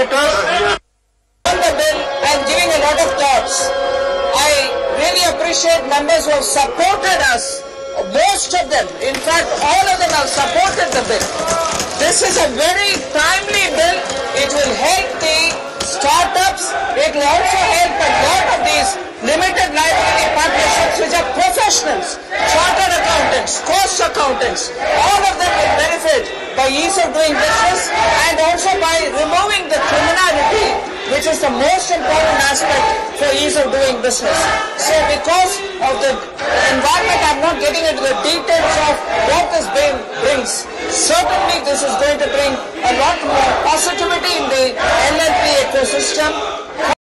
Monitors on the bill and giving a lot of thoughts. I really appreciate members who have supported us. Most of them, in fact, all of them have supported the bill. This is a very timely bill. It will help the startups. It will also help a lot of these limited liability partnerships which are professionals, chartered accountants, cost accountants. All of them will benefit by ease of doing business and also by removing the criminality, which is the most important aspect for ease of doing business. So because of the environment, I'm not getting into the details of what this bill brings. Certainly this is going to bring a lot more positivity in the NLP ecosystem.